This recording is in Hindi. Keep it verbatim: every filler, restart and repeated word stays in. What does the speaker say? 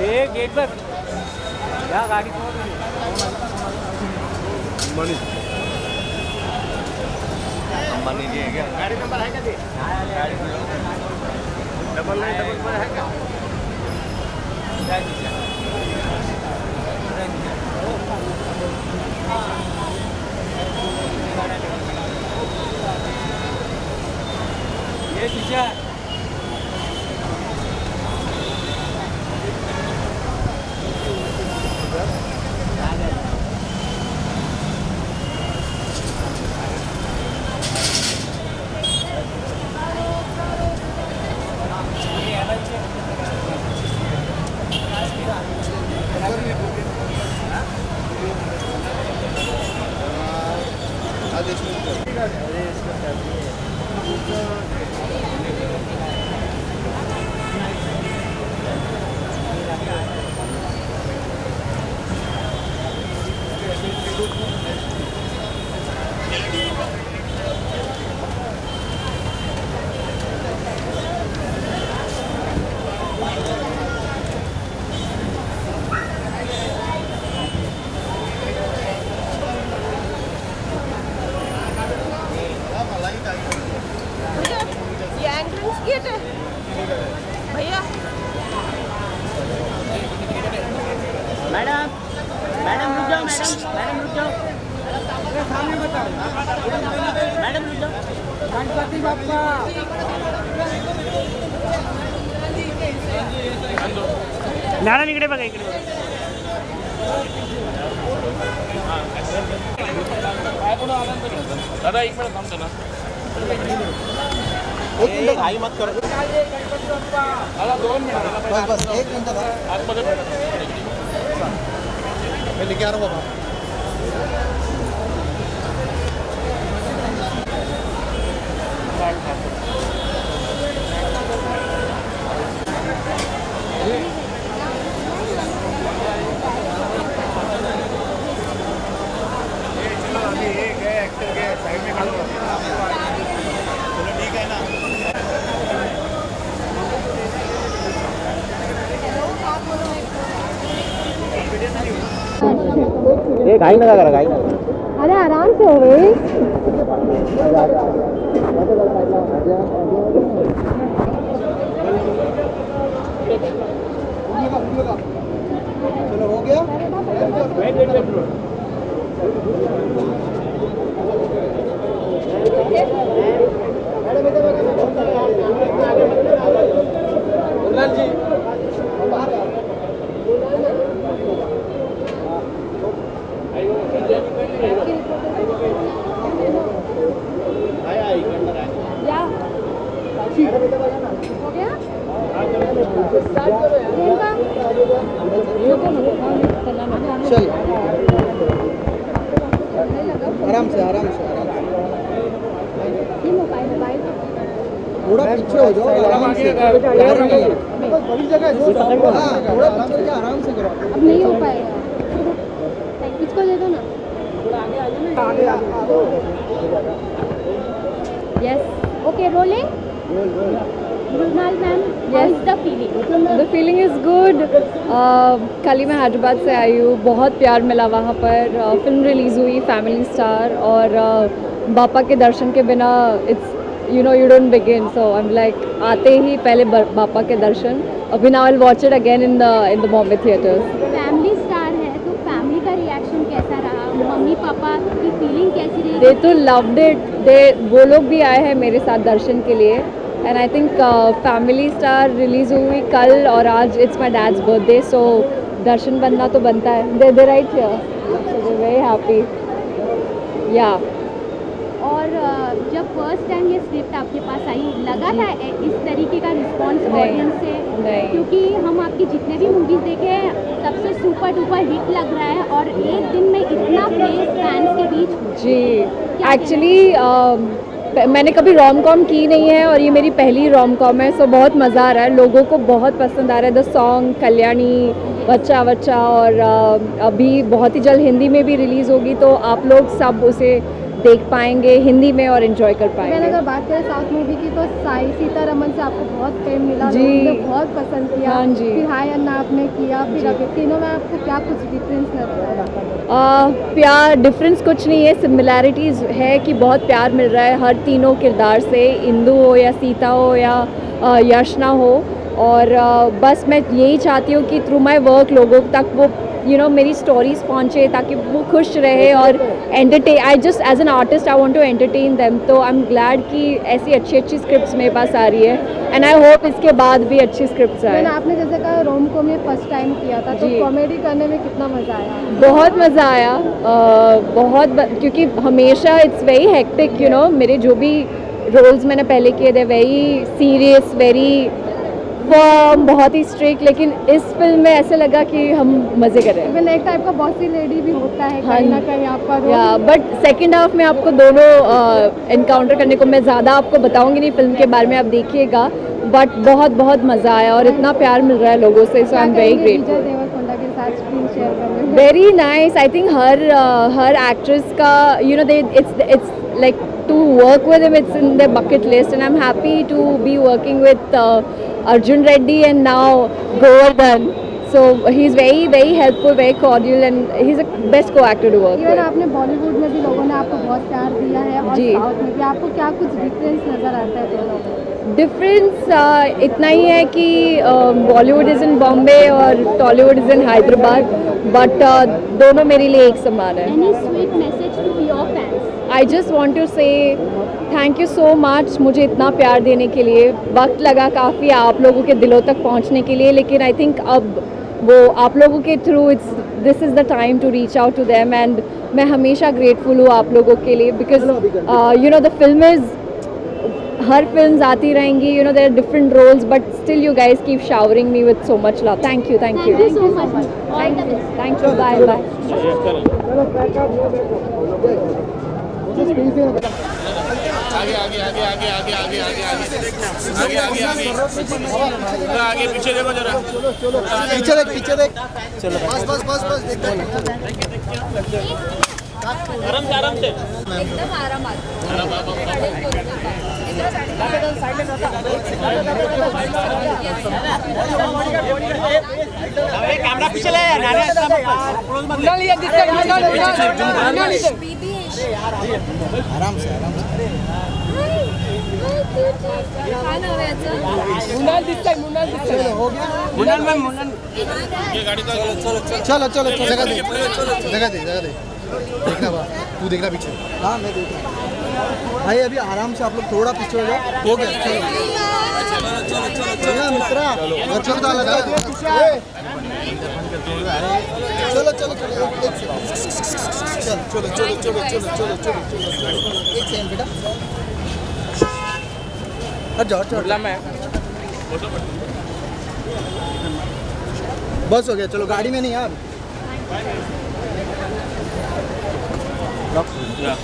एक गेट पर क्या गाड़ी मनी मनी जी है क्या? गाड़ी नंबर है क्या जी? गाड़ी डबल नाइन डबल पर है क्या? ये शीशा भैया मैडम मैडम रुक जाओ मैडम मैडम रुक जाओ सामने बताओ मैडम रुक जाओ गणपति बाप्पा मैडम इकडे बघा इकडे दादा एक मिनिट थांबतो ना एक मिनिट घाई मत करो दोन मिनिट बस बस एक मिनिट आतमध्ये मैं लेके आ रहा हूँ बाबा ये घाई ना करा घाई ना अरे आराम से हो गई चलो हो गया जी चल आराम से आराम से थोड़ा पीछे हो जाओ आराम से बड़ी जगह है थोड़ा पीछे आराम से करो अब नहीं हो पाएगा इसको दे दो ना आगे आगे yes okay rolling Mrunal ma'am, Yes. how is the feeling? The feeling is good. uh, कल ही मैं हैदराबाद से आई हूँ, बहुत प्यार मिला वहाँ पर. uh, फिल्म रिलीज़ हुई फैमिली स्टार और uh, बापा के दर्शन के बिना it's you know you don't begin. So I am like आते ही पहले बापा के दर्शन. अभी now I will watch it again in the in the Bombay theatres. Family star है तो फैमिली का रिएक्शन कैसा रहा? मम्मी पापा की फीलिंग कैसी रही? दे तो लव्ड इट. दे वो लोग भी आए हैं मेरे साथ दर्शन के लिए. And I think family star release हुई कल और आज it's my dad's birthday. So दर्शन बनना तो बनता है. They they right here. So they very happy. या और जब फर्स्ट टाइम ये स्क्रिप्ट आपके पास आई लगा था इस तरीके का रिस्पॉन्स ऑडियंस से? नहीं. क्योंकि हम आपकी जितने भी मूवीज़ देखे हैं सबसे सुपर डुपर हिट लग रहा है और एक दिन में इतना प्लेस फैंस के बीच. जी एक्चुअली मैंने कभी रोम कॉम की नहीं है और ये मेरी पहली रोम कॉम है. सो बहुत मज़ा आ रहा है. लोगों को बहुत पसंद आ रहा है द सॉन्ग कल्याणी बच्चा बच्चा. और अभी बहुत ही जल्द हिंदी में भी रिलीज़ होगी तो आप लोग सब उसे देख पाएंगे हिंदी में और एंजॉय कर पाएंगे। अगर बात करें साउथ मूवी की तो साई सीतारमन से आपको बहुत प्रेम मिला, जी। लोगों ने बहुत पसंद किया। हाँ जी। फिर हाय अन्ना आपने किया, फिर अभी तीनों में आपको क्या कुछ डिफरेंस नजर आया? आ, प्यार डिफरेंस कुछ नहीं है, सिमिलैरिटीज़ है कि बहुत प्यार मिल रहा है हर तीनों किरदार से, इंदु हो या सीता हो या आ, यशना हो। और आ, बस मैं यही चाहती हूँ कि थ्रू माय वर्क लोगों तक वो यू you नो know, मेरी स्टोरीज पहुँचे ताकि वो खुश रहे और entertain. I just as an artist I want to entertain them. तो आई एम ग्लैड कि ऐसी अच्छी अच्छी स्क्रिप्ट्स मेरे पास आ रही है एंड आई होप इसके बाद भी अच्छी स्क्रिप्ट्स आए। आपने जैसे कहा रोम कॉम में फर्स्ट टाइम किया था, तो कॉमेडी करने में कितना मज़ा आया? बहुत मज़ा आया, आ, बहुत ब, क्योंकि हमेशा it's very hectic you know, मेरे जो भी रोल्स मैंने पहले किए थे वेरी सीरियस, वेरी फर्म, बहुत ही स्ट्रिक्ट, लेकिन इस फिल्म में ऐसे लगा कि हम मज़े कर रहे हैं। इवन एक टाइप का बॉसी लेडी भी होता है कहीं ना कहीं आपका रोल। या बट सेकेंड हाफ में आपको दोनों एनकाउंटर करने को, मैं ज़्यादा आपको बताऊंगी नहीं फिल्म के बारे में, आप देखिएगा। बट बहुत बहुत मज़ा आया और इतना प्यार मिल रहा है लोगों से, so I am very grateful. Very nice. I think हर हर एक्ट्रेस का you know they it's it's like to work with him, it's in the bucket list and I am happy to be working with Arjun Reddy and now Govardhan. So he's very very helpful, very cordial and he's the best co-actor to work with. आपने बॉलीवुड में भी लोगों ने आपको बहुत प्यार दिया है और साउथ में भी, आपको क्या कुछ डिफरेंस नज़र आता है दोनों में? डिफरेंस uh, इतना ही है कि बॉलीवुड इज़ इन बॉम्बे और Tollywood is in Hyderabad, but uh, दोनों मेरे लिए एक समान है। Any sweet message to your fans? I just want to say thank you so much मुझे इतना प्यार देने के लिए। वक्त लगा काफ़ी आप लोगों के दिलों तक पहुंचने के लिए, लेकिन आई थिंक अब वो आप लोगों के through it's this is the time to reach out to them and मैं हमेशा ग्रेटफुल हूँ आप लोगों के लिए because you know the film is, हर फिल्म्स आती रहेंगी, you know there are different roles but still you guys keep showering me with so much love. Thank you thank you Thank you so much. All the best. Thank you, bye bye. आगे आगे आगे आगे आगे आगे आगे आगे आगे आगे आगे आगे पीछे देखो जरा, पीछे देख पीछे देख, चलो बस बस बस बस देख आराम से आराम से एकदम आरामात. कैमरा पीछे ले आराम से आराम से मुनाल दिसताय मुनाल दिसताय हो गया मुन्नन में मुन्नन ये गाड़ी का चलो चलो चलो जगह दे जगह दे जगह दे देखना बा तू देखना पीछे। हाँ मैं देख रहा भाई, अभी आराम से आप लोग थोड़ा पीछे हो जाओ। हो गया चलो चलो चलो चलो मित्रा चलो डाल चलो चलो चलो चलो चलो चलो चलो चलो चलो एक सेकंड बेटा, हट जाओ चलो मैं बस हो गया, चलो गाड़ी में नहीं यार।